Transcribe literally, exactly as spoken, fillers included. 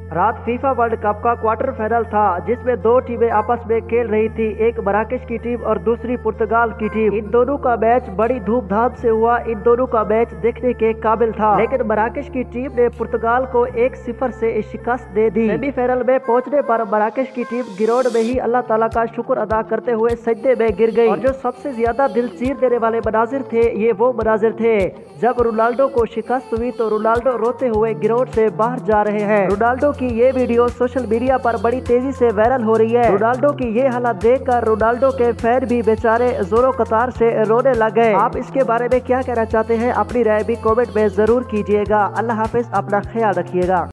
रात FIFA world cup का quarter final था जिसमें दो टीमें आपस में खेल रही थी, एक मराकेश की टीम और दूसरी पुर्तगाल की टीम। इन दोनों का मैच बड़ी धूमधाम से हुआ। इन दोनों का मैच देखने के काबिल था, लेकिन मराकेश की टीम ने पुर्तगाल को एक सिफर से शिकस्त दे दी। सेमीफाइनल में पहुंचने पर मराकेश की टीम ग्राउंड में ही अल्लाह ताला का शुक्र अदा करते हुए सजदे में गिर गई। और जो सबसे ज्यादा दिल चीर देने वाले मनाजिर थे, ये वो मनाजिर थे जब रोनाल्डो को शिकस्त हुई तो रोनाल्डो रोते हुए ग्राउंड से बाहर जा रहे हैं। रोनाल्डो की ये वीडियो सोशल मीडिया पर बड़ी तेजी से वायरल हो रही है। रोनाल्डो की ये हालत देखकर रोनाल्डो के फैन भी बेचारे जोरों कतार से रोने लग गए। आप इसके बारे में क्या कहना चाहते हैं? अपनी राय भी कमेंट में जरूर कीजिएगा। अल्लाह हाफिज, अपना ख्याल रखिएगा।